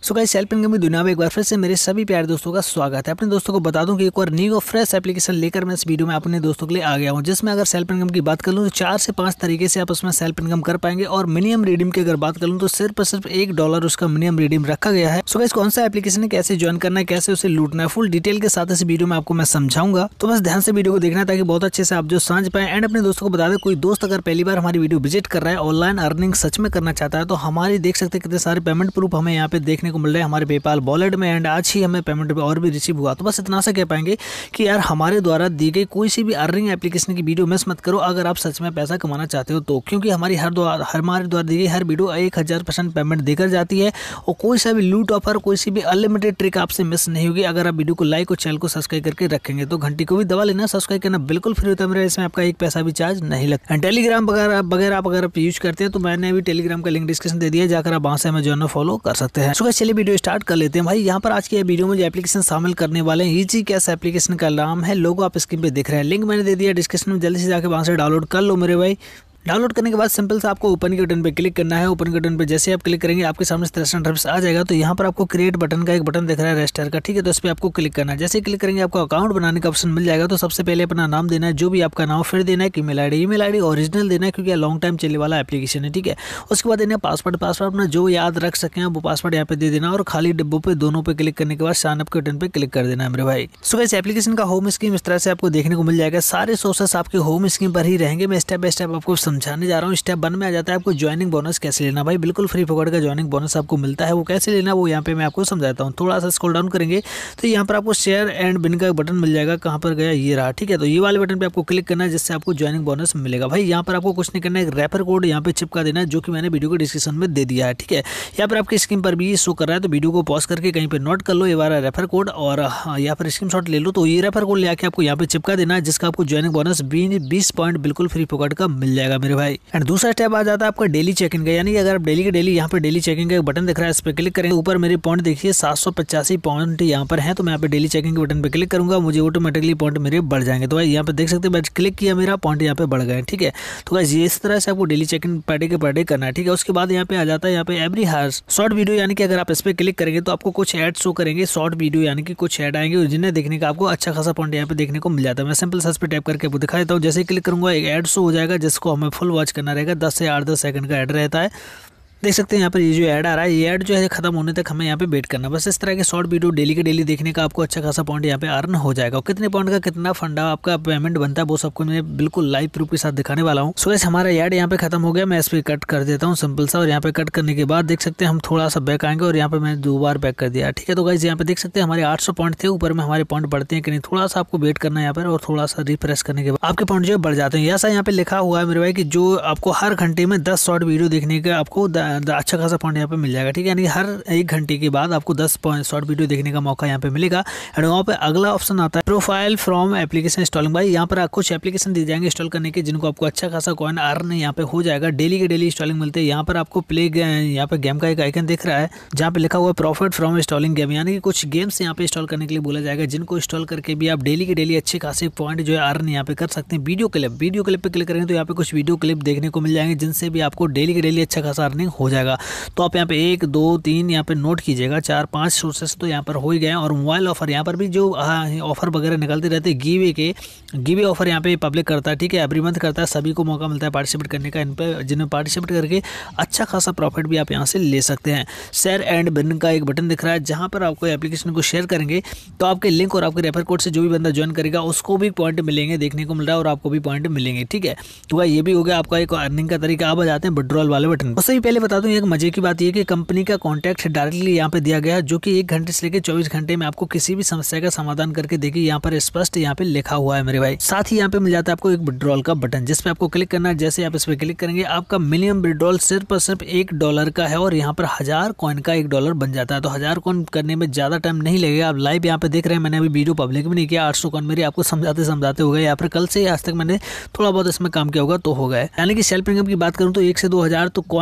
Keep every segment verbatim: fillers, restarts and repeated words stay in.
So guys, self income की दुनिया में एक बार फिर से मेरे सभी प्यारे दोस्तों का स्वागत है। अपने दोस्तों को बता दूं कि एक और न्यू और फ्रेश एप्लीकेशन लेकर मैं इस वीडियो में अपने दोस्तों के लिए आ गया हूं, जिसमें अगर सेल्फ इनकम की बात कर लूं तो चार से पांच तरीके से आप उसमें सेल्फ इनकम कर पाएंगे। और मिनिमम रिडीम की अगर बात कर लूं तो सिर्फ और सिर्फ एक डॉलर उसका मिनिमम रिडीम रखा गया है। सो गाइस, कौन सा एप्लीकेशन है, कैसे ज्वाइन करना है, कैसे उसे लूटना है, फुल डिटेल के साथ इस वीडियो में आपको मैं समझाऊंगा। तो बस ध्यान से वीडियो को देखना है ताकि बहुत अच्छे से आप जो समझ पाए। एंड अपने दोस्तों को बता दें, कोई दोस्त अगर पहली बार हमारी वीडियो विजिट कर रहा है, ऑनलाइन अर्निंग सच में करना चाहता है, तो हमारी देख सकते हैं कितने सारे पेमेंट प्रूफ हमें यहाँ पे देखने को मिल रहे हैं हमारे पेपाल वॉलेट में। एंड आज ही हमें पेमेंट और भी रिसीव हुआ। तो बस इतना सा कह पाएंगे कि यार हमारे द्वारा दी गई कोई सी भी अर्निंग एप्लीकेशन की वीडियो मिस मत करो अगर आप सच में पैसा कमाना चाहते हो तो, क्योंकि हमारी हर द्वारा हमारे द्वारा दी गई हर वीडियो एक हज़ार परसेंट पेमेंट देकर जाती है। और कोई सा भी लूट ऑफर, कोई सी भी अनलिमिटेड ट्रिक आपसे मिस नहीं होगी अगर आप वीडियो को लाइक और चैनल को सब्सक्राइब करके रखेंगे। तो घंटी को भी दबा लेना, सब्सक्राइब करना बिल्कुल फ्री होता है मेरा, इसमें आपका एक पैसा भी चार्ज नहीं लगता। टेलीग्राम वगैरह वगैरह आप अगर आप यूज करते हैं तो मैंने अभी टेलीग्राम का लिंक डिस्क्रिप्शन दे दिया, जाकर आप वहां से हमें जो है फॉलो कर सकते हैं। सो चलिए वीडियो स्टार्ट कर लेते हैं। भाई यहाँ पर आज की वीडियो में जो एप्लीकेशन शामिल करने वाले हैं, इजी कैश एप्लीकेशन का नाम है। लोगो आप स्क्रीन पे दिख रहा है, लिंक मैंने दे दिया डिस्क्रिप्शन में, जल्दी से जाकर वहां से डाउनलोड कर लो मेरे भाई। डाउनलोड करने के बाद सिंपल से आपको ओपन के बटन पे क्लिक करना है। ओपन के बटन पे जैसे आप क्लिक करेंगे आपके सामने इंटरफेस आ जाएगा। तो यहाँ पर आपको क्रिएट बटन का एक बटन दिख रहा है रजिस्टर का, ठीक है। तो इस पर आपको क्लिक करना है। जैसे क्लिक करेंगे आपको अकाउंट बनाने का ऑप्शन मिल जाएगा। तो सबसे पहले अपना नाम देना है, जो भी आपका नाम, फिर देना है email ID. Email ID original देना है क्योंकि लॉन्ग टाइम चलने वाला एप्लीकेशन है, ठीक है। उसके बाद देना है पासवर्ड। पासवर्ड अपना जो याद रख सकें वो पासवर्ड यहाँ पे दे देना और खाली डिब्बों पे दोनों पे क्लिक करने के बाद साइन अप के बटन पे क्लिक कर देना है मेरे भाई। सो इस एप्लीकेशन का होम स्क्रीन इस तरह से आपको देखने को मिल जाएगा। सारे सोर्सेस आपके होम स्क्रीन पर ही रहेंगे। मैं स्टेप बाय स्टेप आपको समझाने जा रहा हूँ। वन में आ जाता है आपको ज्वाइनिंग बोनस कैसे लेना। भाई बिल्कुल फ्री फोकट का ज्वाइनिंग बोनस आपको मिलता है, वो कैसे लेना वो यहाँ पे मैं आपको समझाता हूँ। थोड़ा सा स्क्रॉल डाउन करेंगे तो यहाँ पर आपको शेयर एंड बिन का बटन मिल जाएगा। कहाँ पर गया, ये रहा, ठीक है। तो ये वाले बटन पे आपको क्लिक करना है जिससे आपको ज्वाइनिंग बोनस मिलेगा। भाई यहाँ पर आपको कुछ नहीं करना है, एक रेफर कोड यहाँ पे चिपका देना है जो कि मैंने वीडियो को डिस्क्रिप्शन में दे दिया है, ठीक है। यहाँ पर आपकी स्क्रीन पर भी शो कर रहा है, तो वीडियो को पॉज करके कहीं पर नोट कर लो ये वाला रेफर कोड और यहाँ पर स्क्रीन शॉट ले लो। तो ये रेफर कोड ले आके आपको यहाँ पे चिपका देना है जिसका आपको ज्वाइनिंग बोनस बीस पॉइंट बिल्कुल फ्री फोकट का मिल जाएगा मेरे भाई। एंड दूसरा स्टेप आ जाता है आपका डेली चेक इन का, यानी कि अगर आप डेली के डेली यहाँ पे डेली चेकिंग का एक बटन दिख रहा है, इस पर क्लिक करेंगे। ऊपर मेरे पॉइंट देखिए सात सौ पचासी पॉइंट यहाँ पर हैं। तो मैं यहाँ पे डेली चेकिंग के बटन पे क्लिक करूंगा, मुझे ऑटोमेटिकली पॉइंट मेरे बढ़ जाएंगे। तो भाई यहाँ पे देख सकते हैं क्लिक किया, मेरा पॉइंट यहाँ पे बढ़ गए, ठीक है। तो गाइस ये इस तरह से आपको डेली चेकिंग पर डे के पर डे करना है, ठीक है। उसके बाद यहाँ पे आ जाता है यहाँ पे एवरी हार्स शॉर्ट वीडियो, यानी कि अगर आप इस पर क्लिक करेंगे तो आपको कुछ एड शो करेंगे शॉर्ट वीडियो, यानी कि कुछ एड आएंगे जिन्हें देखने का आपको अच्छा खासा पॉइंट यहाँ पे देखने को मिल जाता है। मैं सिंपल सर्च पे टैप करके आपको दिखा देता हूँ। जैसे क्लिक करूंगा एक एड शो हो जाएगा जिसको हमें फुल वॉच करना रहेगा। दस से आठ दस सेकंड का एड रहता है। देख सकते हैं यहाँ पर ये जो ऐड आ रहा है, ये ऐड जो है खत्म होने तक हमें यहाँ पे वेट करना। बस इस तरह के शॉर्ट वीडियो डेली के डेली देखने का आपको अच्छा खासा पॉइंट यहाँ पे अर्न हो जाएगा। और कितने पॉइंट का कितना फंडा आपका पेमेंट बनता है वो सबको मैं बिल्कुल लाइव प्रूफ के साथ दिखाने वाला हूँ। सो गाइस हमारा ऐड यहाँ पे खत्म हो गया, मैं इस पर कट कर देता हूँ सिंपल सा। और यहाँ पे कट करने के बाद देख सकते हैं हम थोड़ा सा बैक आएंगे और यहाँ पे मैंने दो बार बैक कर दिया, ठीक है। तो गाइस यहाँ पे देख सकते हैं हमारे आठ सौ पॉइंट थे, ऊपर में हमारे पॉइंट बढ़ते हैं कि नहीं, थोड़ा सा आपको वेट करना है यहाँ पर। और थोड़ा सा रिफ्रेश करने के बाद आपके पॉइंट जो बढ़ जाते हैं। ऐसा यहाँ पे लिखा हुआ है मेरे भाई कि जो आपको हर घंटे में दस शॉर्ट वीडियो देखने का आपको अच्छा खासा पॉइंट यहाँ पे मिल जाएगा, ठीक है। यानी हर एक घंटे के बाद आपको दस पॉइंट शॉर्ट वीडियो देखने का मौका यहाँ पे मिलेगा। एंड वहाँ पे अगला ऑप्शन आता है प्रोफाइल फ्रॉम एप्लीकेशन इंस्टॉलिंग। भाई यहाँ पर कुछ एप्लीकेशन दी जाएंगे इंस्टॉल करने के जिनको आपको अच्छा खासा कॉइन अर्न यहाँ पे हो जाएगा। डेली के डेली इंस्टॉलिंग मिलते हैं। यहाँ पर आपको प्ले यहाँ पे गेम का एक आइकन दिख रहा है जहाँ पे लिखा हुआ है प्रॉफिट फ्रॉम इंस्टॉलिंग गेम, यानी कि कुछ गेम्स यहाँ पे इंस्टॉल करने के लिए बोला जाएगा जिनको इंस्टॉल करके भी आप डेली के डेली अच्छे खासे पॉइंट जो है अर्न यहाँ पे कर सकते हैं। वीडियो क्लिप वीडियो क्लिप पे क्लिक करेंगे तो यहाँ पे कुछ वीडियो क्लिप देखने को मिल जाएंगे जिनसे भी आपको डेली के डेली अच्छा खासा अर्निंग हो जाएगा। तो आप यहाँ पे एक दो तीन यहाँ पे नोट कीजिएगा, चार पांच सोर्सेस तो यहाँ पर हो ही गए। और मोबाइल ऑफर यहाँ पर भी जो ऑफर वगैरह निकलते रहते हैं, गिवे के गिवे ऑफर यहाँ पे पब्लिक करता है, ठीक है। एवरी मंथ करता है, सभी को मौका मिलता है पार्टिसिपेट करने का। इन पे जिन्हें पार्टिसिपेट करके अच्छा खासा प्रॉफिट भी आप यहाँ से ले सकते हैं। शेयर एंड बिन का एक बटन दिख रहा है जहाँ पर आपको एप्लीकेशन को शेयर करेंगे तो आपके लिंक और आपके रेफर कोड से जो भी बंदा ज्वाइन करेगा उसको भी पॉइंट मिलेंगे, देखने को मिल रहा है, और आपको भी पॉइंट मिलेंगे, ठीक है। तो ये भी हो गया आपका एक अर्निंग का तरीका। अब आ जाते हैं विड्रॉल वाले बटन। उससे भी पहले बता दूं एक मजे की बात यह कि कंपनी का कॉन्टैक्ट डायरेक्टली यहाँ पे दिया गया है जो कि एक घंटे से लेकर चौबीस घंटे में आपको किसी भी समस्या का समाधान करके देगी। यहाँ पर स्पष्ट यहाँ पे लिखा हुआ है मेरे भाई। साथ ही यहाँ पे मिल जाता है आपको एक विड्रॉल का बटन जिस पे आपको क्लिक करना है। जैसे आप इस पे क्लिक करेंगे आपका मिनिमम विड्रॉल सिर्फ और सिर्फ एक डॉलर का है और यहाँ पर हजार कॉइन का एक डॉलर बन जाता है। तो हजार कॉइन करने में ज्यादा टाइम नहीं लगेगा। आप लाइव यहाँ पे देख रहे हैं, मैंने अभी वीडियो पब्लिक भी नहीं किया, आठ सौ कॉइन मेरी आपको समझाते समझाते हो गए। यहाँ पर कल से आज तक मैंने थोड़ा बहुत इसमें काम किया होगा तो हो गया। यानी कि सेल्फ इनकम की बात करूँ तो एक से दो हजार तो कॉइन तो आप डेली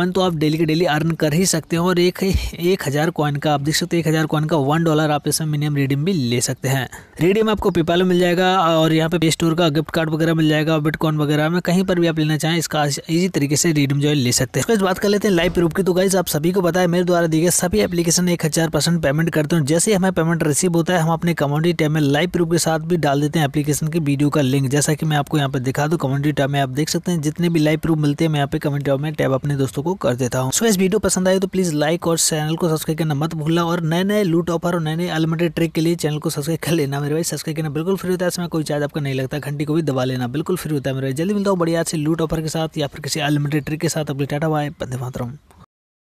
डेली के डेली अर्न कर ही सकते हैं। और एक एक हज़ार कॉइन का आप देख सकते हैं, एक हज़ार कॉइन का वन डॉलर आप इसमें मिनिमम रिडीम भी ले सकते हैं। रिडीम आपको पेपाल में मिल जाएगा और यहाँ पे प्ले स्टोर का गिफ्ट कार्ड वगैरह मिल जाएगा, बिटकॉइन वगैरह में कहीं पर भी आप लेना चाहें इसका इजी तरीके से रिडीम जो है ले सकते हैं। बात कर लेते हैं लाइव प्रूफ की। तो गाइस आप सभी को पता है मेरे द्वारा दिए गए सभी एप्लीकेशन एक हजार परसेंट पेमेंट करते हैं। जैसे ही हमें पेमेंट रिसीव होता है हम अपने कम्युनिटी टैब में लाइव प्रूफ के साथ भी डाल देते हैं एप्लीकेशन की वीडियो का लिंक। जैसा कि मैं आपको यहाँ पे दिखा दूं, कम्युनिटी टैब में आप देख सकते हैं जितने भी लाइव प्रूफ मिलते हैं मैं यहाँ पे कम्युनिटी टैब में टैब अपने दोस्तों को कर देता हूँ। सो इस वीडियो पसंद आए तो प्लीज लाइक और चैनल को सब्सक्राइब करना मत भूलना। और नए नए लूट ऑफर और नए नए अनलिमिटेड ट्रिक के लिए चैनल को सब्सक्राइब कर लेना मेरे भाई। सब्सक्राइब करना बिल्कुल फ्री होता है, इसमें कोई चार्ज आपका नहीं लगता। घंटी को भी दबा लेना बिल्कुल फ्री होता है मेरे भाई। जल्दी मिलता हूँ बढ़िया से लूट ऑफर के साथ या फिर किसी अनलिमिटेड ट्रिक के साथ। अपनी टाटा बाय, वंदे मातरम।